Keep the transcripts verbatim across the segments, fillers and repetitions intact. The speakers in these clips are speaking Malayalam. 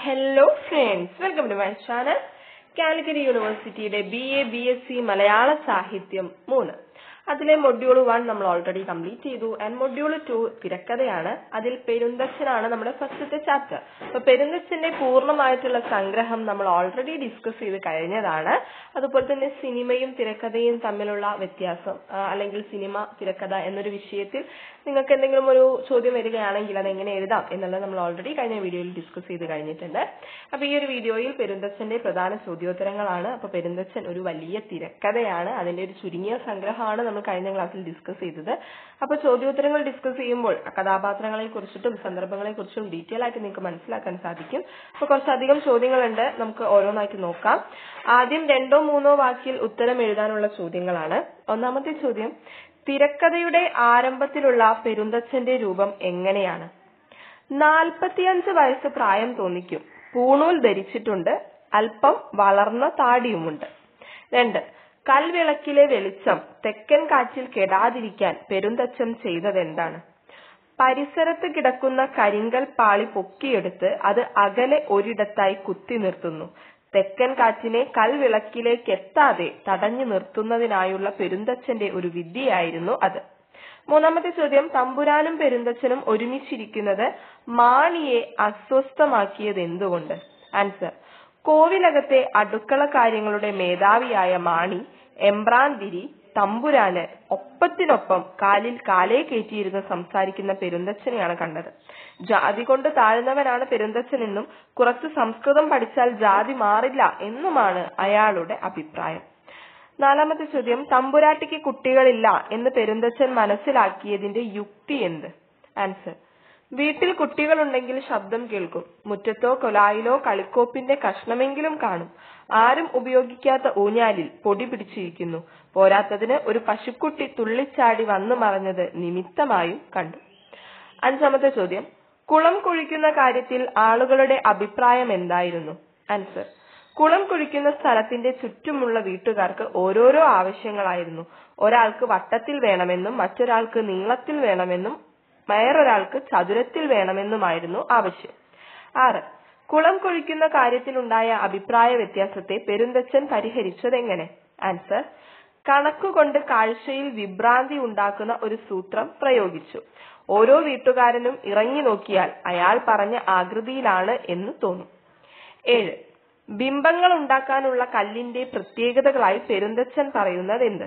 Hello friends, welcome to my channel. Calicut University B A B S c malayala sahithyam three. അതിലെ മൊഡ്യൂൾ one നമ്മൾ ഓൾറെഡി കംപ്ലീറ്റ് ചെയ്തു and മൊഡ്യൂൾ two തിരക്കഥയാണ്. അതിൽ പെരുന്തച്ഛനാണ് നമ്മുടെ ഫസ്റ്റത്തെ ചാപ്റ്റർ. അപ്പോൾ പെരുന്തച്ഛന്റെ പൂർണ്ണമായിട്ടുള്ള സംഗ്രഹം നമ്മൾ ഓൾറെഡി ഡിസ്കസ് ചെയ്ത് കഴിഞ്ഞതാണ്. അതുപോലെ തന്നെ സിനിമയും തിരക്കഥയും തമ്മിലുള്ള വ്യത്യാസം അല്ലെങ്കിൽ സിനിമ തിരക്കഥ എന്നൊരു വിഷയത്തിൽ നിങ്ങൾക്ക് എന്തെങ്കിലും ഒരു ചോദ്യം വരികയാണെങ്കിൽ അത് എങ്ങനെ എഴുതാം എന്നുള്ളത് നമ്മൾ ഓൾറെഡി കഴിഞ്ഞ വീഡിയോയിൽ ഡിസ്കസ് ചെയ്ത് കഴിഞ്ഞിട്ടുണ്ട്. അപ്പോൾ ഈ ഒരു വീഡിയോയിൽ പെരുന്തച്ഛന്റെ പ്രധാന ചോദ്യോത്തരങ്ങളാണ്. അപ്പോൾ പെരുന്തച്ഛൻ ഒരു വലിയ തിരക്കഥയാണ്, അതിന്റെ ഒരു ചുരുങ്ങിയ സംഗ്രഹമാണ് നമ്മൾ കഴിഞ്ഞ ക്ലാസ്സിൽ ഡിസ്കസ് ചെയ്തത്. അപ്പോൾ ചോദ്യോത്തരങ്ങൾ ഡിസ്കസ് ചെയ്യുമ്പോൾ കഥാപാത്രങ്ങളെ കുറിച്ചിട്ടും സന്ദർഭങ്ങളെ കുറിച്ചും ഡീറ്റെയിൽ ആയിട്ട് നിങ്ങൾക്ക് മനസ്സിലാക്കാൻ സാധിക്കും. അപ്പോൾ കുറച്ചധികം ചോദ്യങ്ങളുണ്ട്, നമുക്ക് ഓരോന്നായിട്ട് നോക്കാം. ആദ്യം രണ്ടോ മൂന്നോ വാക്കിൽ ഉത്തരം എഴുതാനുള്ള ചോദ്യങ്ങളാണ്. ഒന്നാമത്തെ ചോദ്യം, തിരക്കഥയുടെ ആരംഭത്തിലുള്ള പെരുന്തച്ഛന്റെ രൂപം എങ്ങനെയാണ്? നാൽപ്പത്തിയഞ്ച് വയസ്സ് പ്രായം തോന്നിക്കും, പൂണൂൽ ധരിച്ചിട്ടുണ്ട്, അല്പം വളർന്ന താടിയുമുണ്ട്. രണ്ട്, കൽവിളക്കിലെ വെളിച്ചം തെക്കൻ കാറ്റിൽ കെടാതിരിക്കാൻ പെരുന്തച്ഛൻ ചെയ്തതെന്താണ്? പരിസരത്ത് കിടക്കുന്ന കരിങ്കൽ പാളി പൊക്കിയെടുത്ത് അത് അകലെ ഒരിടത്തായി കുത്തി നിർത്തുന്നു. തെക്കൻ കാറ്റിനെ കൽവിളക്കിലേക്ക് എത്താതെ തടഞ്ഞു നിർത്തുന്നതിനായുള്ള പെരുന്തച്ഛന്റെ ഒരു വിദ്യയായിരുന്നു അത്. മൂന്നാമത്തെ ചോദ്യം, തമ്പുരാനും പെരുന്തച്ഛനും ഒരുമിച്ചിരിക്കുന്നത് മാണിയെ അസ്വസ്ഥമാക്കിയത് എന്തുകൊണ്ട്? ആൻസർ, കോവിലകത്തെ അടുക്കള കാര്യങ്ങളുടെ മേധാവിയായ മാണി എമ്പ്രാന്തിരി തമ്പുരാന് ഒപ്പത്തിനൊപ്പം കാലിൽ കാലേ കയറ്റിയിരുന്ന് സംസാരിക്കുന്ന പെരുന്തച്ഛനെയാണ് കണ്ടത്. ജാതി കൊണ്ട് താഴ്ന്നവനാണ് പെരുന്തച്ഛൻ എന്നും കുറച്ച് സംസ്കൃതം പഠിച്ചാൽ ജാതി മാറില്ല എന്നുമാണ് അയാളുടെ അഭിപ്രായം. നാലാമത്തെ ചോദ്യം, തമ്പുരാട്ടിക്ക് കുട്ടികളില്ല എന്ന് പെരുന്തച്ഛൻ മനസ്സിലാക്കിയതിന്റെ യുക്തി എന്ത്? ആൻസർ, വീട്ടിൽ കുട്ടികളുണ്ടെങ്കിൽ ശബ്ദം കേൾക്കും, മുറ്റത്തോ കൊലായിലോ കളിക്കോപ്പിന്റെ കഷ്ണമെങ്കിലും കാണും, ആരും ഉപയോഗിക്കാത്ത ഊഞ്ഞാലിൽ പൊടി പിടിച്ചിരിക്കുന്നു, പോരാത്തതിന് ഒരു പശുക്കുട്ടി തുള്ളിച്ചാടി വന്നു മറഞ്ഞത് നിമിത്തമായും കണ്ടു. അഞ്ചാമത്തെ ചോദ്യം, കുളം കുഴിക്കുന്ന കാര്യത്തിൽ ആളുകളുടെ അഭിപ്രായം എന്തായിരുന്നു? ആൻസർ, കുളം കുഴിക്കുന്ന സ്ഥലത്തിന്റെ ചുറ്റുമുള്ള വീട്ടുകാർക്ക് ഓരോരോ ആവശ്യങ്ങളായിരുന്നു. ഒരാൾക്ക് വട്ടത്തിൽ വേണമെന്നും മറ്റൊരാൾക്ക് നീളത്തിൽ വേണമെന്നും വേറൊരാൾക്ക് ചതുരത്തിൽ വേണമെന്നുമായിരുന്നു ആവശ്യം. ആറ്, കുളം കുഴിക്കുന്ന കാര്യത്തിലുണ്ടായ അഭിപ്രായ വ്യത്യാസത്തെ പെരുന്തച്ഛൻ പരിഹരിച്ചതെങ്ങനെ? ആൻസർ, കണക്കുകൊണ്ട് കാഴ്ചയിൽ വിഭ്രാന്തി ഉണ്ടാക്കുന്ന ഒരു സൂത്രം പ്രയോഗിച്ചു. ഓരോ വീട്ടുകാരനും ഇറങ്ങി നോക്കിയാൽ അയാൾ പറഞ്ഞ ആകൃതിയിലാണ് എന്ന് തോന്നും. ഏഴ്, ബിംബങ്ങൾ ഉണ്ടാക്കാനുള്ള കല്ലിന്റെ പ്രത്യേകതകളായി പെരുന്തച്ഛൻ പറയുന്നത് എന്ത്?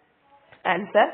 ആൻസർ,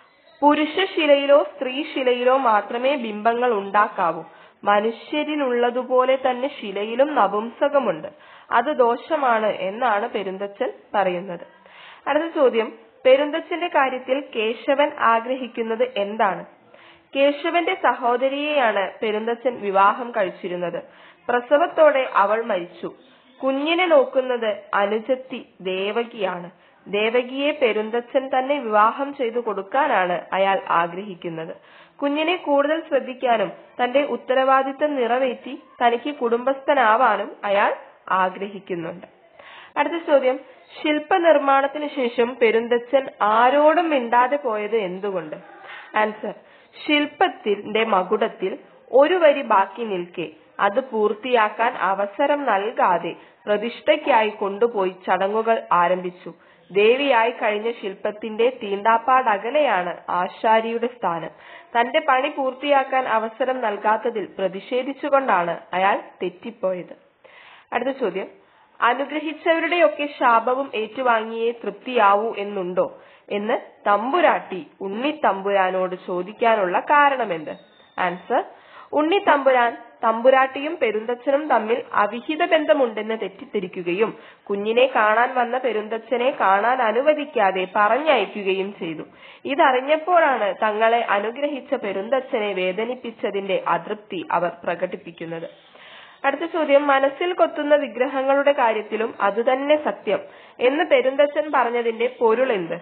പുരുഷശിലയിലോ സ്ത്രീശിലയിലോ മാത്രമേ ബിംബങ്ങൾ ഉണ്ടാക്കാവൂ. മനുഷ്യരിലുള്ളതുപോലെ തന്നെ ശിലയിലും നപുംസകമുണ്ട്, അത് ദോഷമാണ് എന്നാണ് പെരുന്തച്ഛൻ പറയുന്നത്. അടുത്ത ചോദ്യം, പെരുന്തച്ഛന്റെ കാര്യത്തിൽ കേശവൻ ആഗ്രഹിക്കുന്നത് എന്താണ്? കേശവന്റെ സഹോദരിയെയാണ് പെരുന്തച്ഛൻ വിവാഹം കഴിച്ചിരുന്നത്. പ്രസവത്തോടെ അവൾ മരിച്ചു. കുഞ്ഞിനെ നോക്കുന്നത് അനുജത്തി ദേവകിയാണ്. ദേവകിയെ പെരുന്തച്ഛൻ തന്നെ വിവാഹം ചെയ്തു കൊടുക്കാനാണ് അയാൾ ആഗ്രഹിക്കുന്നത്. കുഞ്ഞിനെ കൂടുതൽ ശ്രദ്ധിക്കാനും തന്റെ ഉത്തരവാദിത്തം നിറവേറ്റി തനിക്ക് കുടുംബസ്ഥനാവാനും അയാൾ ആഗ്രഹിക്കുന്നുണ്ട്. അടുത്ത ചോദ്യം, ശില്പനിർമ്മാണത്തിന് ശേഷം പെരുന്തച്ഛൻ ആരോടും മിണ്ടാതെ പോയത് എന്തുകൊണ്ട്? ആൻസർ, ശില്പത്തിന്റെ മകുടത്തിൽ ഒരു വരി ബാക്കി നിൽക്കെ അത് പൂർത്തിയാക്കാൻ അവസരം നൽകാതെ പ്രതിഷ്ഠയ്ക്കായി കൊണ്ടുപോയി ചടങ്ങുകൾ ആരംഭിച്ചു. ദേവിയായി കഴിഞ്ഞ ശില്പത്തിന്റെ തീണ്ടാപ്പാടകലെയാണ് ആശാരിയുടെ സ്ഥാനം. തന്റെ പണി പൂർത്തിയാക്കാൻ അവസരം നൽകാത്തതിൽ പ്രതിഷേധിച്ചുകൊണ്ടാണ് അയാൾ തെറ്റിപ്പോയത്. അടുത്ത ചോദ്യം, അനുഗ്രഹിച്ചവരുടെയൊക്കെ ശാപവും ഏറ്റുവാങ്ങിയേ തൃപ്തിയാവൂ എന്നുണ്ടോ എന്ന് തമ്പുരാട്ടി ഉണ്ണി തമ്പുരാനോട് ചോദിക്കാനുള്ള കാരണമെന്ത്? ആൻസർ, ഉണ്ണി തമ്പുരാൻ തമ്പുരാട്ടിയും പെരുന്തച്ഛനും തമ്മിൽ അവിഹിത ബന്ധമുണ്ടെന്ന് തെറ്റിദ്ധരിക്കുകയും കുഞ്ഞിനെ കാണാൻ വന്ന പെരുന്തച്ഛനെ കാണാൻ അനുവദിക്കാതെ പറഞ്ഞയക്കുകയും ചെയ്തു. ഇതറിഞ്ഞപ്പോഴാണ് തങ്ങളെ അനുഗ്രഹിച്ച പെരുന്തച്ഛനെ വേദനിപ്പിച്ചതിന്റെ അതൃപ്തി അവർ പ്രകടിപ്പിക്കുന്നത്. അടുത്ത ചോദ്യം, മനസ്സിൽ കൊത്തുന്ന വിഗ്രഹങ്ങളുടെ കാര്യത്തിലും അതുതന്നെ സത്യം എന്ന് പെരുന്തച്ഛൻ പറഞ്ഞതിന്റെ പൊരുൾ എന്ത്?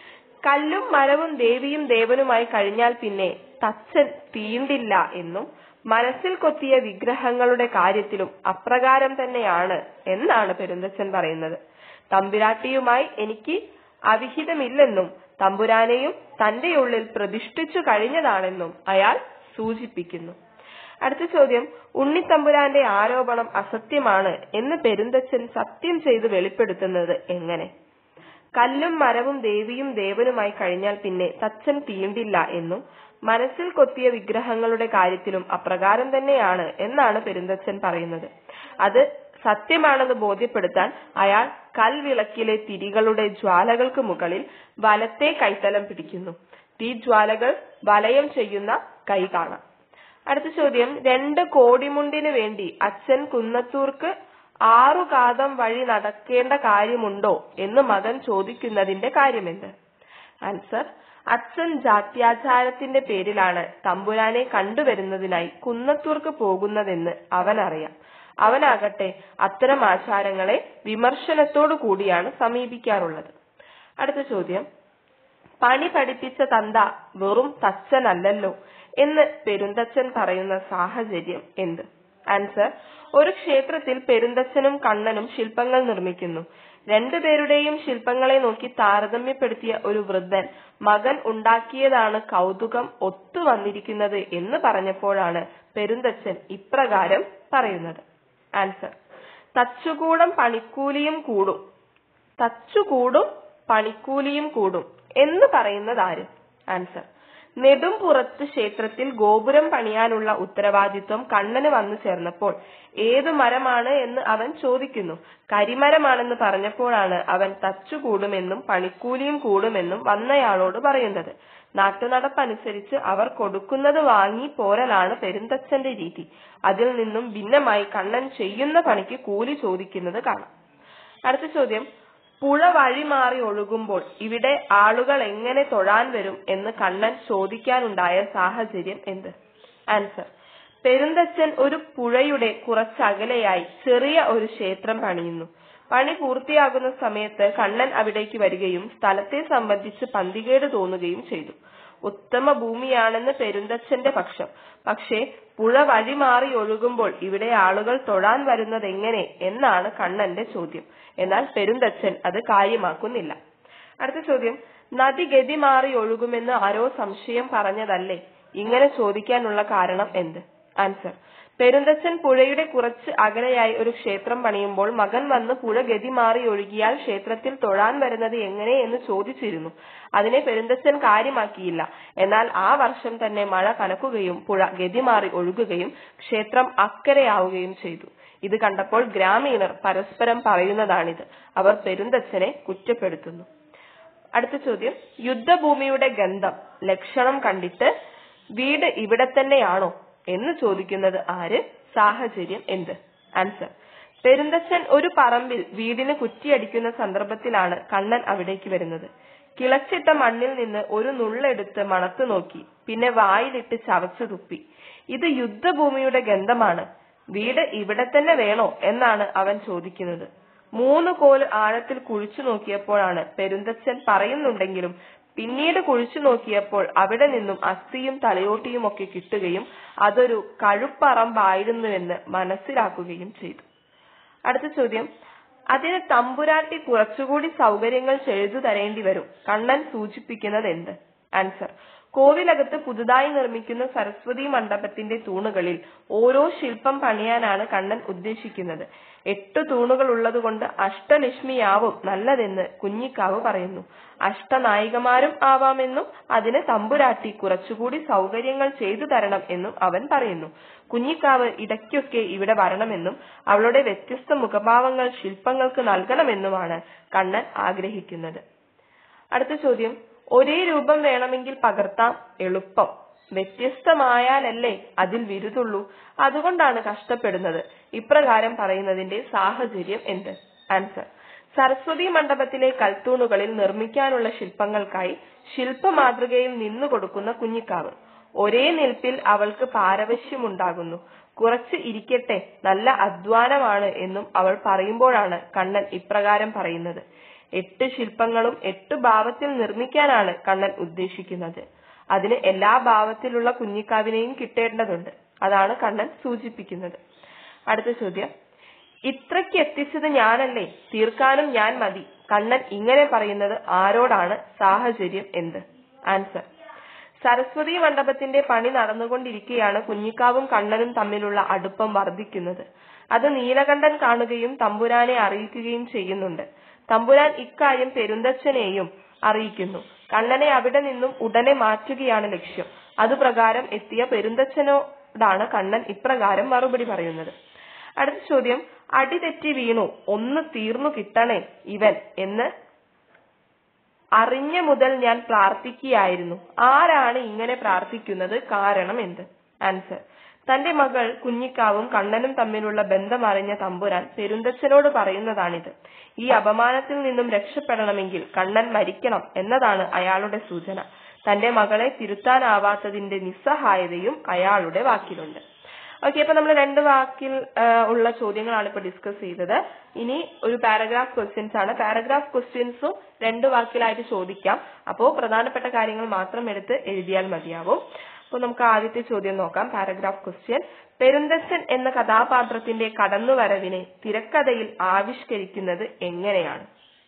കല്ലും മരവും ദേവിയും ദേവനുമായി കഴിഞ്ഞാൽ പിന്നെ തച്ചൻ തീണ്ടില്ല എന്നും മനസ്സിൽ കൊത്തിയ വിഗ്രഹങ്ങളുടെ കാര്യത്തിലും അപ്രകാരം തന്നെയാണ് എന്നാണ് പെരുന്തച്ഛൻ പറയുന്നത്. തമ്പുരാട്ടിയുമായി എനിക്ക് അവിഹിതമില്ലെന്നും തമ്പുരാനെയും തന്റെ ഉള്ളിൽ പ്രതിഷ്ഠിച്ചു കഴിഞ്ഞതാണെന്നും അയാൾ സൂചിപ്പിക്കുന്നു. അടുത്ത ചോദ്യം, ഉണ്ണിത്തമ്പുരാന്റെ ആരോപണം അസത്യമാണ് എന്ന് പെരുന്തച്ഛൻ സത്യം ചെയ്ത് വെളിപ്പെടുത്തുന്നത് എങ്ങനെ? കല്ലും മരവും ദേവിയും ദേവനുമായി കഴിഞ്ഞാൽ പിന്നെ തച്ചൻ തീണ്ടില്ല എന്നും മനസ്സിൽ കൊത്തിയ വിഗ്രഹങ്ങളുടെ കാര്യത്തിലും അപ്രകാരം തന്നെയാണ് എന്നാണ് പെരുന്തച്ഛൻ പറയുന്നത്. അത് സത്യമാണെന്ന് ബോധ്യപ്പെടുത്താൻ അയാൾ കൽവിളക്കിലെ തിരികളുടെ ജ്വാലകൾക്ക് മുകളിൽ വലത്തെ കൈത്തലം പിടിക്കുന്നു. തീജ്വാലകൾ വലയം ചെയ്യുന്ന കൈ കാണാം. അടുത്ത ചോദ്യം, രണ്ട് കോടിമുണ്ടിന് വേണ്ടി അച്ഛൻ കുന്നത്തൂർക്ക് ആറു കാതം വഴി നടക്കേണ്ട കാര്യമുണ്ടോ എന്ന് മകൻ ചോദിക്കുന്നതിന്റെ കാര്യമെന്ത്? ആൻസർ, അച്ഛൻ ജാത്യാചാരത്തിന്റെ പേരിലാണ് തമ്പുരാനെ കണ്ടുവരുന്നതിനായി കുന്നത്തൂർക്ക് പോകുന്നതെന്ന് അവനറിയാം. അവനാകട്ടെ അത്തരം ആചാരങ്ങളെ വിമർശനത്തോടു കൂടിയാണ് സമീപിക്കാറുള്ളത്. അടുത്ത ചോദ്യം, പണി പഠിപ്പിച്ച തന്ത വെറും തച്ചനല്ലല്ലോ എന്ന് പെരുന്തച്ഛൻ പറയുന്ന സാഹചര്യം എന്ത്? ആൻസർ, ഒരു ക്ഷേത്രത്തിൽ പെരുന്തച്ഛനും കണ്ണനും ശില്പങ്ങൾ നിർമ്മിക്കുന്നു. രണ്ടുപേരുടെയും ശില്പങ്ങളെ നോക്കി താരതമ്യപ്പെടുത്തിയ ഒരു വൃദ്ധൻ മകൻ ഉണ്ടാക്കിയതാണ് കൗതുകം ഒത്തു വന്നിരിക്കുന്നത് എന്ന് പറഞ്ഞപ്പോഴാണ് പെരുന്തച്ഛൻ ഇപ്രകാരം പറയുന്നത്. ആൻസർ, തച്ചുകൂടം പണിക്കൂലിയും കൂടും തച്ചുകൂടും പണിക്കൂലിയും കൂടും എന്ന് പറയുന്നത് ആര്? ആൻസർ, നെടുംപുറത്ത് ക്ഷേത്രത്തിൽ ഗോപുരം പണിയാനുള്ള ഉത്തരവാദിത്വം കണ്ണന് വന്നു ചേർന്നപ്പോൾ ഏതു മരമാണ് എന്ന് അവൻ ചോദിക്കുന്നു. കരിമരമാണെന്ന് പറഞ്ഞപ്പോഴാണ് അവൻ തച്ചുകൂടുമെന്നും പണിക്കൂലിയും കൂടുമെന്നും വന്നയാളോട് പറയുന്നത്. നാട്ടുനടപ്പനുസരിച്ച് അവർ കൊടുക്കുന്നത് വാങ്ങി പോരലാണ് പെരുന്തച്ഛന്റെ രീതി. അതിൽ നിന്നും ഭിന്നമായി കണ്ണൻ ചെയ്യുന്ന പണിക്ക് കൂലി ചോദിക്കുന്നത് കാണാം. അടുത്ത ചോദ്യം, പുഴ വഴി മാറി ഒഴുകുമ്പോൾ ഇവിടെ ആളുകൾ എങ്ങനെ തൊഴാൻ വരും എന്ന് കണ്ണൻ ചോദിക്കാനുണ്ടായ സാഹചര്യം എന്ത്? ആൻസർ, പെരുന്തച്ഛൻ ഒരു പുഴയുടെ കുറച്ചകലെയായി ചെറിയ ഒരു ക്ഷേത്രം പണിയുന്നു. പണി പൂർത്തിയാകുന്ന സമയത്ത് കണ്ണൻ അവിടേക്ക് വരികയും സ്ഥലത്തെ സംബന്ധിച്ച് പന്തികേട് തോന്നുകയും ചെയ്തു. ഉത്തമ ഭൂമിയാണെന്ന് പെരുന്തച്ഛന്റെ പക്ഷം. പക്ഷേ പുഴ വഴി മാറി ഒഴുകുമ്പോൾ ഇവിടെ ആളുകൾ തൊഴാൻ വരുന്നത് എങ്ങനെ എന്നാണ് കണ്ണന്റെ ചോദ്യം. എന്നാൽ പെരുന്തച്ഛൻ അത് കാര്യമാക്കുന്നില്ല. അടുത്ത ചോദ്യം, നദി ഗതി മാറി ഒഴുകുമെന്ന് ആരോ സംശയം പറഞ്ഞതല്ലേ? ഇങ്ങനെ ചോദിക്കാനുള്ള കാരണം എന്ത്? ആൻസർ, പെരുന്തച്ഛൻ പുഴയുടെ കുറച്ച് അകലെയായി ഒരു ക്ഷേത്രം പണിയുമ്പോൾ മകൻ വന്ന് പുഴ ഗതി മാറി ഒഴുകിയാൽ ക്ഷേത്രത്തിൽ തൊഴാൻ വരുന്നത് എങ്ങനെ എന്ന് ചോദിച്ചിരുന്നു. അതിനെ പെരുന്തച്ഛൻ കാര്യമാക്കിയില്ല. എന്നാൽ ആ വർഷം തന്നെ മഴ കനക്കുകയും പുഴ ഗതി മാറി ഒഴുകുകയും ക്ഷേത്രം അക്കരെയാവുകയും ചെയ്തു. ഇത് കണ്ടപ്പോൾ ഗ്രാമീണർ പരസ്പരം പറയുന്നതാണിത്. അവർ പെരുന്തച്ഛനെ കുറ്റപ്പെടുത്തുന്നു. അടുത്ത ചോദ്യം, യുദ്ധഭൂമിയുടെ ഗന്ധം ലക്ഷണം കണ്ടിട്ട് വീട് ഇവിടെ തന്നെയാണോ എന്ന് ചോദിക്കുന്നത് ആര്? സാഹചര്യം എന്ത്? ആൻസർ, പെരുന്തച്ഛൻ ഒരു പറമ്പിൽ വീടിന് കുറ്റിയടിക്കുന്ന സന്ദർഭത്തിലാണ് കണ്ണൻ അവിടേക്ക് വരുന്നത്. കിളച്ചിട്ട മണ്ണിൽ നിന്ന് ഒരു നുള്ളെടുത്ത് മണത്തു നോക്കി, പിന്നെ വായിലിട്ട് ചവച്ചു തുപ്പി. ഇത് യുദ്ധഭൂമിയുടെ ഗന്ധമാണ്. വീട് ഇവിടെ തന്നെ വേണോ എന്നാണ് അവൻ ചോദിക്കുന്നത്. മൂന്ന് കോല് ആഴത്തിൽ കുഴിച്ചു നോക്കിയപ്പോഴാണ് പെരുന്തച്ഛൻ പറയുന്നുണ്ടെങ്കിലും പിന്നീട് കുഴിച്ചു നോക്കിയപ്പോൾ അവിടെ നിന്നും അസ്ഥിയും തലയോട്ടിയും ഒക്കെ കിട്ടുകയും അതൊരു കഴുപ്പറമ്പായിരുന്നുവെന്ന് മനസ്സിലാക്കുകയും ചെയ്തു. അടുത്ത ചോദ്യം, അതിന് തമ്പുരാട്ടി കുറച്ചുകൂടി സൗകര്യങ്ങൾ ചെയ്തു തരേണ്ടി വരും. കണ്ണൻ സൂചിപ്പിക്കുന്നത് എന്ത്? ആൻസർ, കോവിലകത്ത് പുതുതായി നിർമ്മിക്കുന്ന സരസ്വതി മണ്ഡപത്തിന്റെ തൂണുകളിൽ ഓരോ ശില്പം പണിയാനാണ് കണ്ണൻ ഉദ്ദേശിക്കുന്നത്. എട്ടു തൂണുകൾ ഉള്ളതുകൊണ്ട് അഷ്ടലക്ഷ്മിയാവും നല്ലതെന്ന് കുഞ്ഞിക്കാവ് പറയുന്നു. അഷ്ടനായികമാരും ആവാമെന്നും അതിന് തമ്പുരാട്ടി കുറച്ചുകൂടി സൗകര്യങ്ങൾ ചെയ്തു തരണം എന്നും അവൻ പറയുന്നു. കുഞ്ഞിക്കാവ് ഇടയ്ക്കൊക്കെ ഇവിടെ വരണമെന്നും അവളുടെ വ്യത്യസ്ത മുഖഭാവങ്ങൾ ശില്പങ്ങൾക്ക് നൽകണമെന്നുമാണ് കണ്ണൻ ആഗ്രഹിക്കുന്നത്. അടുത്ത ചോദ്യം, ഒരേ രൂപം വേണമെങ്കിൽ പകർത്താം, എളുപ്പം. വ്യത്യസ്തമായാലല്ലേ അതിൽ വിരുതുള്ളൂ. അതുകൊണ്ടാണ് കഷ്ടപ്പെടുന്നത്. ഇപ്രകാരം പറയുന്നതിന്റെ സാഹചര്യം എന്ത്? ആൻസർ, സരസ്വതി മണ്ഡപത്തിലെ കൽത്തൂണുകളിൽ നിർമ്മിക്കാനുള്ള ശില്പങ്ങൾക്കായി ശില്പ മാതൃകയിൽ നിന്നു കൊടുക്കുന്ന കുഞ്ഞിക്കാവ്. ഒരേ നിൽപ്പിൽ അവൾക്ക് പാരവശ്യമുണ്ടാകുന്നു. കുറച്ച് ഇരിക്കട്ടെ, നല്ല അധ്വാനമാണ് എന്നും അവൾ പറയുമ്പോഴാണ് കണ്ണൻ ഇപ്രകാരം പറയുന്നത്. എട്ട് ശില്പങ്ങളും എട്ട് ഭാവത്തിൽ നിർമ്മിക്കാനാണ് കണ്ണൻ ഉദ്ദേശിക്കുന്നത്. അതിന് എല്ലാ ഭാവത്തിലുള്ള കുഞ്ഞിക്കാവിനെയും കിട്ടേണ്ടതുണ്ട്. അതാണ് കണ്ണൻ സൂചിപ്പിക്കുന്നത്. അടുത്ത ചോദ്യം, ഇത്രയ്ക്ക് എത്തിച്ചത് ഞാനല്ലേ, തീർക്കാനും ഞാൻ മതി. കണ്ണൻ ഇങ്ങനെ പറയുന്നത് ആരോടാണ്? സാഹചര്യം എന്ത്? ആൻസർ, സരസ്വതി മണ്ഡപത്തിന്റെ പണി നടന്നുകൊണ്ടിരിക്കെയാണ് കുഞ്ഞിക്കാവും കണ്ണനും തമ്മിലുള്ള അടുപ്പം വർദ്ധിക്കുന്നത്. അത് നീലകണ്ഠൻ കാണുകയും തമ്പുരാനെ അറിയിക്കുകയും ചെയ്യുന്നുണ്ട്. തമ്പുരാൻ ഇക്കാര്യം പെരുന്തച്ഛനെയും അറിയിക്കുന്നു. കണ്ണനെ അവിടെ നിന്നും ഉടനെ മാറ്റുകയാണ് ലക്ഷ്യം. അതുപ്രകാരം എത്തിയ പെരുന്തച്ഛനോടാണ് കണ്ണൻ ഇപ്രകാരം മറുപടി പറയുന്നത്. അടുത്ത ചോദ്യം, അടി തെറ്റി വീണു, ഒന്ന് തീർന്നു കിട്ടണേ ഇവൻ എന്ന് അറിഞ്ഞ മുതൽ ഞാൻ പ്രാർത്ഥിക്കുകയായിരുന്നു. ആരാണ് ഇങ്ങനെ പ്രാർത്ഥിക്കുന്നത്? കാരണം എന്ത്? ആൻസർ, തന്റെ മകൾ കുഞ്ഞിക്കാവും കണ്ണനും തമ്മിലുള്ള ബന്ധം അറിഞ്ഞ തമ്പുരാൻ പെരുന്തച്ഛനോട് പറയുന്നതാണിത്. ഈ അപമാനത്തിൽ നിന്നും രക്ഷപ്പെടണമെങ്കിൽ കണ്ണൻ മരിക്കണം എന്നതാണ് അയാളുടെ സൂചന. തന്റെ മകളെ തിരുത്താനാവാത്തതിന്റെ നിസ്സഹായതയും അയാളുടെ വാക്കിലുണ്ട്. ഓക്കെ, അപ്പൊ നമ്മൾ രണ്ട് വാക്കിൽ ഉള്ള ചോദ്യങ്ങളാണ് ഇപ്പൊ ഡിസ്കസ് ചെയ്തത്. ഇനി ഒരു പാരഗ്രാഫ് ക്വസ്റ്റ്യൻസ് ആണ്. പാരഗ്രാഫ് ക്വസ്റ്റ്യൻസും രണ്ട് വാക്കിലായിട്ട് ചോദിക്കാം. അപ്പോ പ്രധാനപ്പെട്ട കാര്യങ്ങൾ മാത്രം എടുത്ത് എഴുതിയാൽ മതിയാവും. അപ്പൊ നമുക്ക് ആദ്യത്തെ ചോദ്യം നോക്കാം. പാരഗ്രാഫ് ക്വസ്റ്റ്യൻ, പെരുന്തച്ഛൻ എന്ന കഥാപാത്രത്തിന്റെ കടന്നുവരവിനെ തിരക്കഥയിൽ ആവിഷ്കരിക്കുന്നത് എങ്ങനെയാണ്?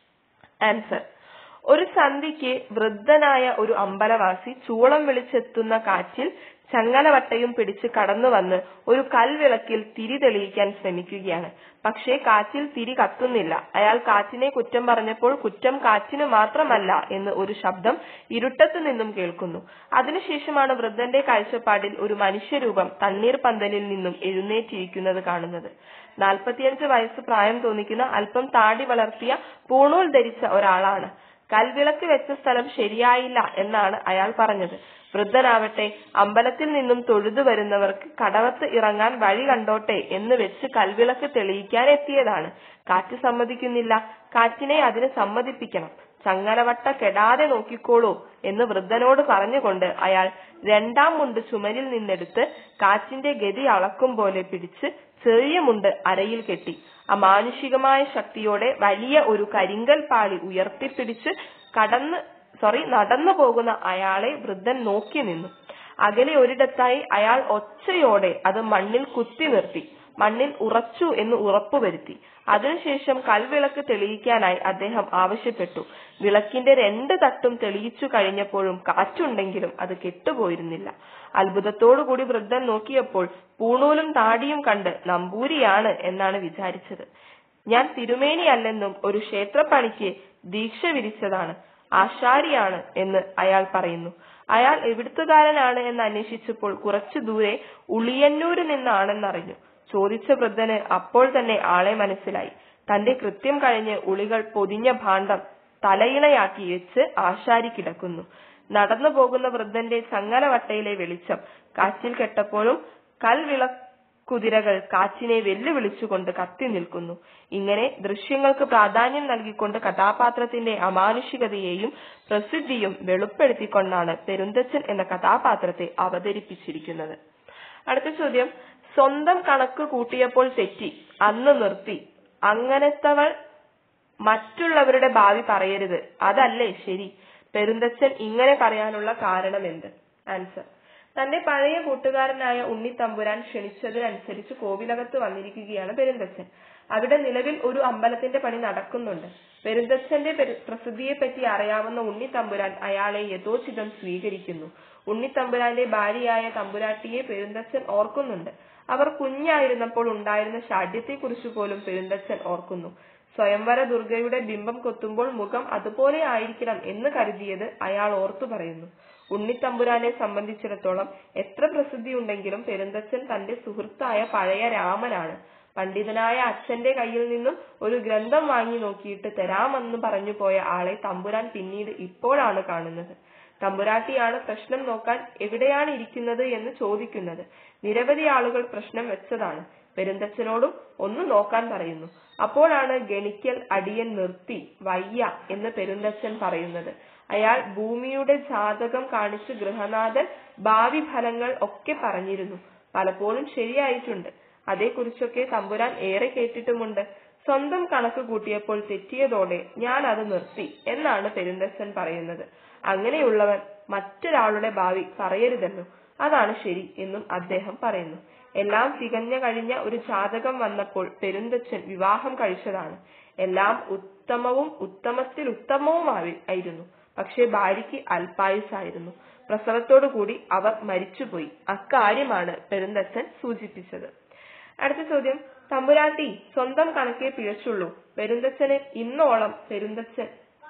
ആൻസർ, ഒരു സന്ധ്യയ്ക്ക് വൃദ്ധനായ ഒരു അമ്പലവാസി ചൂളം വിളിച്ചെത്തുന്ന കാറ്റിൽ ചങ്ങലവട്ടയും പിടിച്ച് കടന്നു വന്ന് ഒരു കൽവിളക്കിൽ തിരി തെളിയിക്കാൻ ശ്രമിക്കുകയാണ്. പക്ഷേ കാറ്റിൽ തിരി കത്തുന്നില്ല. അയാൾ കാറ്റിനെ കുറ്റം പറഞ്ഞപ്പോൾ കുറ്റം കാറ്റിന് മാത്രമല്ല എന്ന് ഒരു ശബ്ദം ഇരുട്ടത്തു നിന്നും കേൾക്കുന്നു. അതിനുശേഷമാണ് വൃദ്ധന്റെ കാഴ്ചപ്പാടിൽ ഒരു മനുഷ്യരൂപം തണ്ണീർ പന്തലിൽ നിന്നും എഴുന്നേറ്റിരിക്കുന്നത് കാണുന്നത്. നാൽപ്പത്തിയഞ്ച് വയസ്സ് പ്രായം തോന്നിക്കുന്ന അല്പം താടി വളർത്തിയ പൂണൂൽ ധരിച്ച ഒരാളാണ്. കൽവിളക്ക് വെച്ച സ്ഥലം ശരിയായില്ല എന്നാണ് അയാൾ പറഞ്ഞത്. വൃദ്ധനാവട്ടെ അമ്പലത്തിൽ നിന്നും തൊഴുതു വരുന്നവർക്ക് കടവത്ത് ഇറങ്ങാൻ വഴി കണ്ടോട്ടെ എന്ന് വെച്ച് കൽവിളക്ക് തെളിയിക്കാൻ എത്തിയതാണ്. കാറ്റ് സമ്മതിക്കുന്നില്ല. കാറ്റിനെ അതിന് സമ്മതിപ്പിക്കണം. ചങ്ങലവട്ട കെടാതെ നോക്കിക്കോളൂ എന്ന് വൃദ്ധനോട് പറഞ്ഞുകൊണ്ട് അയാൾ രണ്ടാം മുണ്ട് ചുമരിൽ നിന്നെടുത്ത് കാറ്റിന്റെ ഗതി അളക്കും പോലെ പിടിച്ച് ചെറിയ മുണ്ട് അരയിൽ കെട്ടി അമാനുഷികമായ ശക്തിയോടെ വലിയ ഒരു കരിങ്കൽ പാളി ഉയർത്തിപ്പിടിച്ച് കടന്ന് സോറി നടന്നു പോകുന്ന അയാളെ വൃദ്ധൻ നോക്കി നിന്നു. അകലെ ഒരിടത്തായി അയാൾ ഒച്ചയോടെ അത് മണ്ണിൽ കുത്തി നിർത്തി. മണ്ണിൽ ഉറച്ചു എന്ന് ഉറപ്പുവരുത്തി. അതിനുശേഷം കൽവിളക്ക് തെളിയിക്കാനായി അദ്ദേഹം ആവശ്യപ്പെട്ടു. വിളക്കിന്റെ രണ്ട് തട്ടും തെളിയിച്ചു കഴിഞ്ഞപ്പോഴും കാറ്റുണ്ടെങ്കിലും അത് കെട്ടുപോയിരുന്നില്ല. അത്ഭുതത്തോടുകൂടി വൃദ്ധൻ നോക്കിയപ്പോൾ പൂണൂലും താടിയും കണ്ട് നമ്പൂരിയാണ് എന്നാണ് വിചാരിച്ചത്. ഞാൻ തിരുമേനിയല്ലെന്നും ഒരു ക്ഷേത്രപ്പണിക്ക് ദീക്ഷ വിരിച്ചതാണ്, ആശാരിയാണ് എന്ന് അയാൾ പറയുന്നു. അയാൾ എവിടുത്തുകാരനാണ് എന്ന് അന്വേഷിച്ചപ്പോൾ കുറച്ചു ദൂരെ ഉളിയന്നൂരിൽ നിന്നാണെന്നറിഞ്ഞു. ചോദിച്ച വൃദ്ധന് അപ്പോൾ തന്നെ ആളെ മനസ്സിലായി. തന്റെ കൃത്യം കഴിഞ്ഞ് ഉളികൾ പൊതിഞ്ഞ ഭാണ്ഡം തലയിണയാക്കി വെച്ച് ആശാരി കിടക്കുന്നു. നടന്നു പോകുന്ന വൃദ്ധന്റെ ചങ്ങലവട്ടയിലെ വെളിച്ചം കാറ്റിൽ കെട്ടപ്പോഴും കൽവിളക്കുതിരകൾ കാറ്റിനെ വെല്ലുവിളിച്ചുകൊണ്ട് കത്തി നിൽക്കുന്നു. ഇങ്ങനെ ദൃശ്യങ്ങൾക്ക് പ്രാധാന്യം നൽകിക്കൊണ്ട് കഥാപാത്രത്തിന്റെ അമാനുഷികതയെയും പ്രസിദ്ധിയും വെളിപ്പെടുത്തിക്കൊണ്ടാണ് പെരുന്തച്ഛൻ എന്ന കഥാപാത്രത്തെ അവതരിപ്പിച്ചിരിക്കുന്നത്. അടുത്ത ചോദ്യം, സ്വന്തം കണക്ക് കൂട്ടിയപ്പോൾ തെറ്റി, അന്ന് നിർത്തി, അങ്ങനത്തവൾ മറ്റുള്ളവരുടെ ഭാവി പറയരുത്, അതല്ലേ ശരി. പെരുന്തച്ഛൻ ഇങ്ങനെ പറയാനുള്ള കാരണം എന്ത്? ആൻസർ, തന്റെ പഴയ കൂട്ടുകാരനായ ഉണ്ണിത്തമ്പുരാൻ ക്ഷണിച്ചതിനനുസരിച്ച് കോവിലകത്ത് വന്നിരിക്കുകയാണ് പെരുന്തച്ഛൻ. അവിടെ നിലവിൽ ഒരു അമ്പലത്തിന്റെ പണി നടക്കുന്നുണ്ട്. പെരുന്തച്ഛന്റെ പ്രസിദ്ധിയെപ്പറ്റി അറിയാവുന്ന ഉണ്ണിത്തമ്പുരാൻ അയാളെ യഥോചിതം സ്വീകരിക്കുന്നു. ഉണ്ണിത്തമ്പുരാന്റെ ഭാര്യയായ തമ്പുരാട്ടിയെ പെരുന്തച്ഛൻ ഓർക്കുന്നുണ്ട്. അവർ കുഞ്ഞായിരുന്നപ്പോൾ ഉണ്ടായിരുന്ന ശാഠ്യത്തെക്കുറിച്ച് പോലും പെരുന്തച്ഛൻ ഓർക്കുന്നു. സ്വയംവര ദുർഗയുടെ ബിംബം കൊത്തുമ്പോൾ മുഖം അതുപോലെ ആയിരിക്കണം എന്ന് കരുതിയത് അയാൾ ഓർത്തു പറയുന്നു. ഉണ്ണിത്തമ്പുരാനെ സംബന്ധിച്ചിടത്തോളം എത്ര പ്രസിദ്ധിയുണ്ടെങ്കിലും പെരുന്തച്ഛൻ തന്റെ സുഹൃത്തായ പഴയ രാമനാണ്. പണ്ഡിതനായ അച്ഛന്റെ കയ്യിൽ നിന്നും ഒരു ഗ്രന്ഥം വാങ്ങി നോക്കിയിട്ട് തരാമെന്ന് പറഞ്ഞു പോയ ആളെ തമ്പുരാൻ പിന്നീട് ഇപ്പോഴാണ് കാണുന്നത്. തമ്പുരാട്ടിയാണ് പ്രശ്നം നോക്കാൻ എവിടെയാണ് ഇരിക്കുന്നത് എന്ന് ചോദിക്കുന്നത്. നിരവധി ആളുകൾ പ്രശ്നം വെച്ചതാണ്. പെരുന്തച്ഛനോടും ഒന്ന് നോക്കാൻ പറയുന്നു. അപ്പോഴാണ് ഗണിക്കൽ അടിയൻ നിർത്തി, വയ്യ എന്ന് പെരുന്തച്ഛൻ പറയുന്നത്. അയാൾ ഭൂമിയുടെ ജാതകം കാണിച്ച് ഗൃഹനാഥൻ ഭാവി ഫലങ്ങൾ ഒക്കെ പറഞ്ഞിരുന്നു. പലപ്പോഴും ശരിയായിട്ടുണ്ട്. അതേക്കുറിച്ചൊക്കെ തമ്പുരാൻ ഏറെ കേട്ടിട്ടുമുണ്ട്. സ്വന്തം കണക്ക് കൂട്ടിയപ്പോൾ തെറ്റിയതോടെ ഞാൻ അത് നിർത്തി എന്നാണ് പെരുന്തച്ഛൻ പറയുന്നത്. അങ്ങനെയുള്ളവൻ മറ്റൊരാളുടെ ഭാവി പറയരുതല്ലോ, അതാണ് ശരി എന്നും അദ്ദേഹം പറയുന്നു. എല്ലാം തികഞ്ഞ കഴിഞ്ഞ ഒരു ജാതകം വന്നപ്പോൾ പെരുന്തച്ഛൻ വിവാഹം കഴിച്ചതാണ്. എല്ലാം ഉത്തമവും ഉത്തമത്തിൽ ഉത്തമവുമായിരുന്നു. പക്ഷേ ഭാര്യയ്ക്ക് അല്പായുസായിരുന്നു. പ്രസവത്തോടുകൂടി അവർ മരിച്ചുപോയി. അക്കാര്യമാണ് പെരുന്തച്ഛൻ സൂചിപ്പിച്ചത്. അടുത്ത ചോദ്യം, തമ്പുരാട്ടി സ്വന്തം കണക്കേ പിഴച്ചുള്ളൂ, പെരുന്തച്ഛന് ഇന്നോളം പെരുന്തച്ഛൻ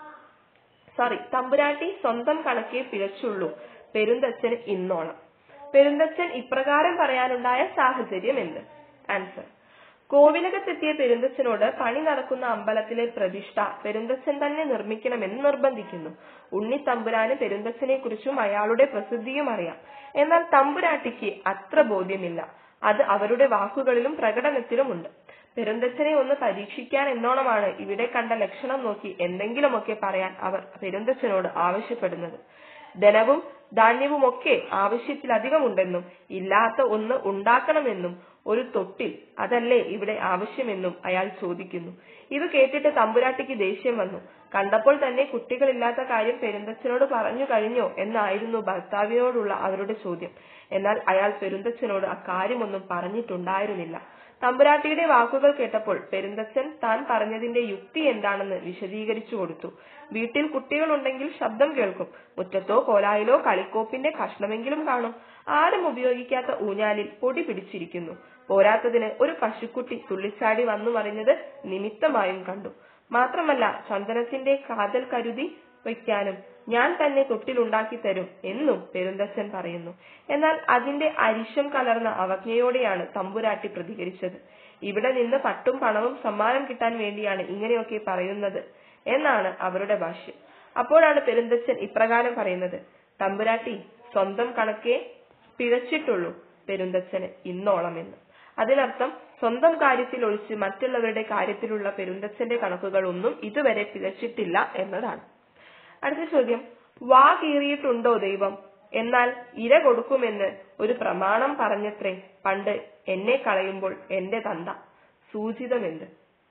സോറി തമ്പുരാട്ടി സ്വന്തം കണക്കേ പിഴച്ചുള്ളൂ, പെരുന്തച്ഛന് ഇന്നോളം. പെരുന്തച്ഛൻ ഇപ്രകാരം പറയാനുണ്ടായ സാഹചര്യം എന്ത്? ആൻസർ, കോവിലകത്തെത്തിയ പെരുന്തച്ഛനോട് പണി നടക്കുന്ന അമ്പലത്തിലെ പ്രതിഷ്ഠ പെരുന്തച്ഛൻ തന്നെ നിർമ്മിക്കണമെന്ന് നിർബന്ധിക്കുന്നു. ഉണ്ണി തമ്പുരാന് പെരുന്തച്ഛനെ കുറിച്ചും അയാളുടെ പ്രസിദ്ധിയും അറിയാം. എന്നാൽ തമ്പുരാട്ടിക്ക് അത്ര ബോധ്യമില്ല. അത് അവരുടെ വാക്കുകളിലും പ്രകടനത്തിലുമുണ്ട്. പെരുന്തച്ഛനെ ഒന്ന് പരീക്ഷിക്കാൻ എന്നോണമാണ് ഇവിടെ കണ്ട ലക്ഷണം നോക്കി എന്തെങ്കിലുമൊക്കെ പറയാൻ അവർ പെരുന്തച്ഛനോട് ആവശ്യപ്പെടുന്നത്. ധനവും ധാന്യവുമൊക്കെ ആവശ്യത്തിലധികമുണ്ടെന്നും ഇല്ലാത്ത ഒന്ന് ഉണ്ടാക്കണമെന്നും ഒരു തൊട്ടിൽ അതല്ലേ ഇവിടെ ആവശ്യമെന്നും അയാൾ ചോദിക്കുന്നു. ഇത് കേട്ടിട്ട് തമ്പുരാട്ടിക്ക് ദേഷ്യം വന്നു. കണ്ടപ്പോൾ തന്നെ കുട്ടികളില്ലാത്ത കാര്യം പെരുന്തച്ഛനോട് പറഞ്ഞു കഴിഞ്ഞോ എന്നായിരുന്നു ഭർത്താവിനോടുള്ള അവരുടെ ചോദ്യം. എന്നാൽ അയാൾ പെരുന്തച്ഛനോട് അക്കാര്യമൊന്നും പറഞ്ഞിട്ടുണ്ടായിരുന്നില്ല. തമ്പുരാട്ടിയുടെ വാക്കുകൾ കേട്ടപ്പോൾ പെരുന്തച്ഛൻ താൻ പറഞ്ഞതിന്റെ യുക്തി എന്താണെന്ന് വിശദീകരിച്ചു കൊടുത്തു. വീട്ടിൽ കുട്ടികളുണ്ടെങ്കിൽ ശബ്ദം കേൾക്കും. മുറ്റത്തോ കോലായിലോ കളിക്കോപ്പിന്റെ കഷ്ണമെങ്കിലും കാണും. ആരും ഉപയോഗിക്കാത്ത ഊഞ്ഞാലിൽ പൊടി പിടിച്ചിരിക്കുന്നു. പോരാത്തതിന് ഒരു പശുക്കുട്ടി തുള്ളിച്ചാടി വന്നു മറിഞ്ഞത് നിമിത്തമായും കണ്ടു. മാത്രമല്ല ചന്ദനത്തിന്റെ കാതൽ കരുതി വയ്ക്കാനും ഞാൻ തന്നെ തൊട്ടിലുണ്ടാക്കി തരും എന്നും പെരുന്തച്ഛൻ പറയുന്നു. എന്നാൽ അതിന്റെ അരിശം കലർന്ന അവജ്ഞയോടെയാണ് തമ്പുരാട്ടി പ്രതികരിച്ചത്. ഇവിടെ നിന്ന് പട്ടും പണവും സമ്മാനം കിട്ടാൻ വേണ്ടിയാണ് ഇങ്ങനെയൊക്കെ പറയുന്നത് എന്നാണ് അവരുടെ ഭാഷ്യം. അപ്പോഴാണ് പെരുന്തച്ഛൻ ഇപ്രകാരം പറയുന്നത്, തമ്പുരാട്ടി സ്വന്തം കണക്കേ പിഴച്ചിട്ടുള്ളൂ, പെരുന്തച്ഛന് ഇന്നോളം എന്ന്. അതിനർത്ഥം സ്വന്തം കാര്യത്തിൽ ഒഴിച്ച് മറ്റുള്ളവരുടെ കാര്യത്തിലുള്ള പെരുന്തച്ഛന്റെ കണക്കുകൾ ഒന്നും ഇതുവരെ പിഴച്ചിട്ടില്ല എന്നതാണ്. അടുത്ത ചോദ്യം, വാ കീറിയിട്ടുണ്ടോ ദൈവം, എന്നാൽ ഇര കൊടുക്കുമെന്ന് ഒരു പ്രമാണം പറഞ്ഞത്രേ പണ്ട് എന്നെ കളയുമ്പോൾ എന്റെ തന്ത, സൂചിതമെന്ത്?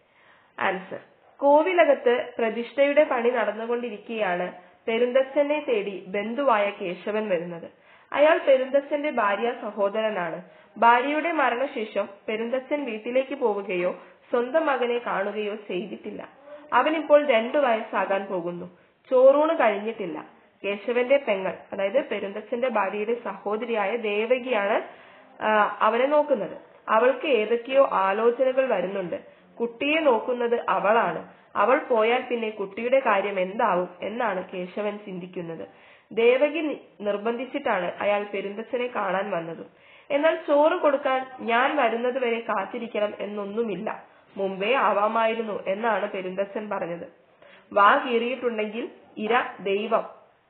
ആൻസർ, കോവിലകത്ത് പ്രതിഷ്ഠയുടെ പണി നടന്നുകൊണ്ടിരിക്കെയാണ് പെരുന്തച്ഛനെ തേടി ബന്ധുവായ കേശവൻ വരുന്നത്. അയാൾ പെരുന്തച്ഛന്റെ ഭാര്യ സഹോദരനാണ്. ഭാര്യയുടെ മരണശേഷം പെരുന്തച്ഛൻ വീട്ടിലേക്ക് പോവുകയോ സ്വന്തം മകനെ കാണുകയോ ചെയ്തിട്ടില്ല. അവനിപ്പോൾ രണ്ടു വയസ്സാകാൻ പോകുന്നു. ചോറൂണ് കഴിഞ്ഞിട്ടില്ല. കേശവന്റെ പെങ്ങൾ, അതായത് പെരുന്തച്ഛന്റെ ഭാര്യയുടെ സഹോദരിയായ ദേവകിയാണ് അവനെ നോക്കുന്നത്. അവൾക്ക് ഏതൊക്കെയോ ആലോചനകൾ വരുന്നുണ്ട്. കുട്ടിയെ നോക്കുന്നത് അവളാണ്. അവൾ പോയാൽ പിന്നെ കുട്ടിയുടെ കാര്യം എന്താവും എന്നാണ് കേശവൻ ചിന്തിക്കുന്നത്. ദേവകി നിർബന്ധിച്ചിട്ടാണ് അയാൾ പെരുന്തച്ഛനെ കാണാൻ വന്നത്. എന്നാൽ ചോറ് കൊടുക്കാൻ ഞാൻ വരുന്നത് വരെ കാത്തിരിക്കണം എന്നൊന്നുമില്ല, മുമ്പേ ആവാമായിരുന്നു എന്നാണ് പെരുന്തച്ഛൻ പറഞ്ഞത്. വാ കീറിയിട്ടുണ്ടെങ്കിൽ ഇര ദൈവം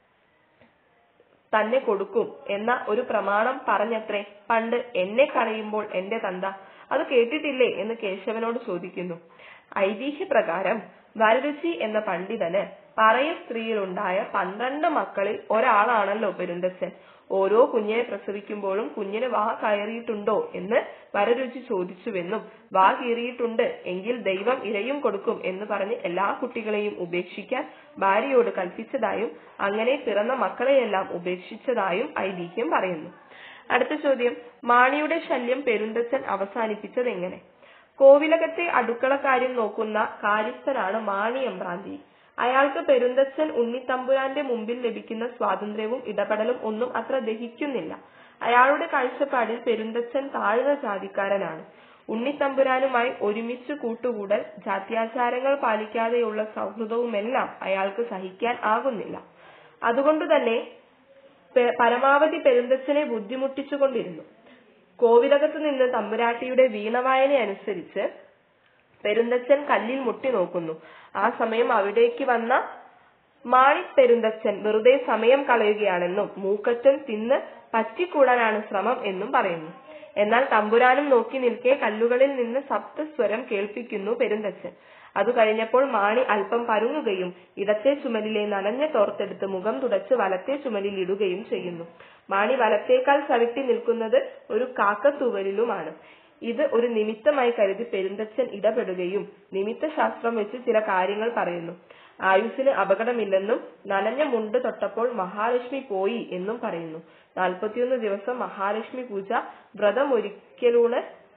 തന്നെ കൊടുക്കും എന്ന ഒരു പ്രമാണം പറഞ്ഞത്രേ പണ്ട് എന്നെ കളയുമ്പോൾ എന്റെ തന്ത, അത് കേട്ടിട്ടില്ലേ എന്ന് കേശവനോട് ചോദിക്കുന്നു. ഐതിഹ്യപ്രകാരം വരരുചി എന്ന പണ്ഡിതന് പറയ സ്ത്രീയിലുണ്ടായ പന്ത്രണ്ട് മക്കളിൽ ഒരാളാണല്ലോ പെരുന്തച്ഛൻ. ഓരോ കുഞ്ഞിനെ പ്രസവിക്കുമ്പോഴും കുഞ്ഞിന് വാ കയറിയിട്ടുണ്ടോ എന്ന് വരരുചി ചോദിച്ചുവെന്നും വാ കീറിയിട്ടുണ്ട് എങ്കിൽ ദൈവം ഇരയും കൊടുക്കും എന്ന് പറഞ്ഞ് എല്ലാ കുട്ടികളെയും ഉപേക്ഷിക്കാൻ ഭാര്യയോട് കൽപ്പിച്ചതായും അങ്ങനെ പിറന്ന മക്കളെയെല്ലാം ഉപേക്ഷിച്ചതായും ഐതിഹ്യം പറയുന്നു. അടുത്ത ചോദ്യം, മാണിയുടെ ശല്യം പെരുന്തച്ഛൻ അവസാനിപ്പിച്ചത് എങ്ങനെ? കോവിലകത്തെ അടുക്കളക്കാര്യം നോക്കുന്ന കാര്യസ്ഥനാണ് മാണി എമ്പ്രാന്തി. അയാൾക്ക് പെരുന്തച്ഛൻ ഉണ്ണിത്തമ്പുരാന്റെ മുമ്പിൽ ലഭിക്കുന്ന സ്വാതന്ത്ര്യവും ഇടപെടലും ഒന്നും അത്ര ദഹിക്കുന്നില്ല. അയാളുടെ കാഴ്ചപ്പാടിൽ പെരുന്തച്ഛൻ താഴ്ന്ന ജാതിക്കാരനാണ്. ഉണ്ണിത്തമ്പുരാനുമായി ഒരുമിച്ച് കൂട്ടുകൂടൽ, ജാത്യാചാരങ്ങൾ പാലിക്കാതെയുള്ള സൗഹൃദവുമെല്ലാം അയാൾക്ക് സഹിക്കാൻ ആകുന്നില്ല. അതുകൊണ്ടുതന്നെ പരമാവധി പെരുന്തച്ഛനെ ബുദ്ധിമുട്ടിച്ചുകൊണ്ടിരുന്നു. കോവിലകത്ത് നിന്ന് തമ്പുരാട്ടിയുടെ വീണവായന അനുസരിച്ച് പെരുന്തച്ഛൻ കല്ലിൽ മുട്ടി നോക്കുന്നു. ആ സമയം അവിടേക്ക് വന്ന മാണി പെരുന്തച്ഛൻ വെറുതെ സമയം കളയുകയാണെന്നും മൂക്കറ്റം തിന്ന് പറ്റിക്കൂടാനാണ് ശ്രമം എന്നും പറയുന്നു. എന്നാൽ തമ്പുരാനും നോക്കി നിൽക്കെ കല്ലുകളിൽ നിന്ന് സപ്തസ്വരം കേൾപ്പിക്കുന്നു പെരുന്തച്ഛൻ. അത് കഴിഞ്ഞപ്പോൾ മാണി അല്പം പരുങ്ങുകയും ഇടത്തെ ചുമലിലെ നനഞ്ഞ തോർത്തെടുത്ത് മുഖം തുടച്ച് വലത്തെ ചുമലിൽ ഇടുകയും ചെയ്യുന്നു. മാണി വലത്തേക്കാൾ ചവിട്ടി നിൽക്കുന്നത് ഒരു കാക്കത്തൂവലിലുമാണ്. ഇത് ഒരു നിമിത്തമായി കരുതി പെരുന്തച്ഛൻ ഇടപെടുകയും നിമിത്ത ശാസ്ത്രം വെച്ച് ചില കാര്യങ്ങൾ പറയുന്നു. ആയുസ്സിന് അപകടമില്ലെന്നും നനഞ്ഞ മുണ്ട് തൊട്ടപ്പോൾ മഹാലക്ഷ്മി പോയി എന്നും പറയുന്നു. നാൽപ്പത്തിയൊന്ന് ദിവസം മഹാലക്ഷ്മി പൂജ, വ്രതമൊരിക്കലൂണ്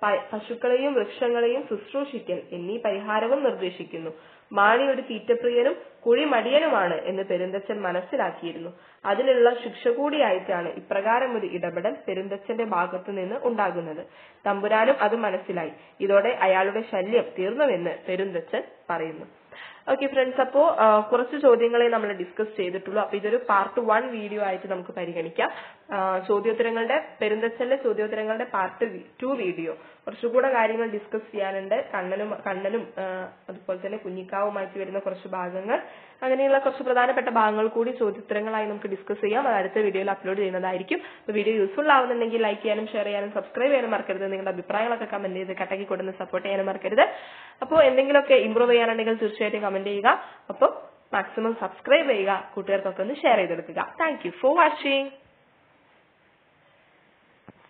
പശുക്കളെയും വൃക്ഷങ്ങളെയും ശുശ്രൂഷിക്കൽ എന്നീ പരിഹാരവും നിർദ്ദേശിക്കുന്നു. മാണി ഒരു തീറ്റപ്രിയനും കുഴിമടിയനുമാണ് എന്ന് പെരുന്തച്ഛൻ മനസ്സിലാക്കിയിരുന്നു. അതിനുള്ള ശിക്ഷ കൂടിയായിട്ടാണ് ഇപ്രകാരം ഒരു ഇടപെടൽ പെരുന്തച്ഛന്റെ ഭാഗത്തു നിന്ന് ഉണ്ടാകുന്നത്. തമ്പുരാനും അത് മനസ്സിലായി. ഇതോടെ അയാളുടെ ശല്യം തീർന്നുവെന്ന് പെരുന്തച്ഛൻ പറയുന്നു. ഓക്കെ ഫ്രണ്ട്സ്, അപ്പോ കുറച്ച് ചോദ്യങ്ങളെ നമ്മൾ ഡിസ്കസ് ചെയ്തിട്ടുള്ളൂ. അപ്പൊ ഇതൊരു പാർട്ട് വൺ വീഡിയോ ആയിട്ട് നമുക്ക് പരിഗണിക്കാം. ചോദ്യോത്തരങ്ങളുടെ പെരുന്തച്ഛന്റെ ചോദ്യോത്തരങ്ങളുടെ പാർട്ട് ടു വീഡിയോ കുറച്ചുകൂടെ കാര്യങ്ങൾ ഡിസ്കസ് ചെയ്യാനുണ്ട്. കണ്ണനും കണ്ണനും അതുപോലെ തന്നെ കുഞ്ഞിക്കാവുമായിട്ട് വരുന്ന കുറച്ച് ഭാഗങ്ങൾ, അങ്ങനെയുള്ള കുറച്ച് പ്രധാനപ്പെട്ട ഭാഗങ്ങൾ കൂടി ചോദ്യോത്തരങ്ങളായി നമുക്ക് ഡിസ്കസ് ചെയ്യാം. അത് അടുത്ത വീഡിയോയിൽ അപ്ലോഡ് ചെയ്യുന്നതായിരിക്കും. അപ്പോൾ വീഡിയോ യൂസ്ഫുൾ ആവുന്നുണ്ടെങ്കിൽ ലൈക്ക് ചെയ്യാനും ഷെയർ ചെയ്യാനും സബ്സ്ക്രൈബ് ചെയ്യാനും മറക്കരുത്. നിങ്ങളുടെ അഭിപ്രായങ്ങളൊക്കെ കമന്റ് ചെയ്ത് കട്ടക്കി കൊടുന്ന് സപ്പോർട്ട് ചെയ്യാനും മറക്കരുത്. അപ്പോൾ എന്തെങ്കിലുമൊക്കെ ഇംപ്രൂവ് ചെയ്യാനുണ്ടെങ്കിൽ തീർച്ചയായിട്ടും കമന്റ് ചെയ്യുക. അപ്പോൾ മാക്സിമം സബ്സ്ക്രൈബ് ചെയ്യുക, കൂട്ടുകാർക്കൊക്കെ ഒന്ന് ഷെയർ ചെയ്തെടുക്കുക. Thank you for watching.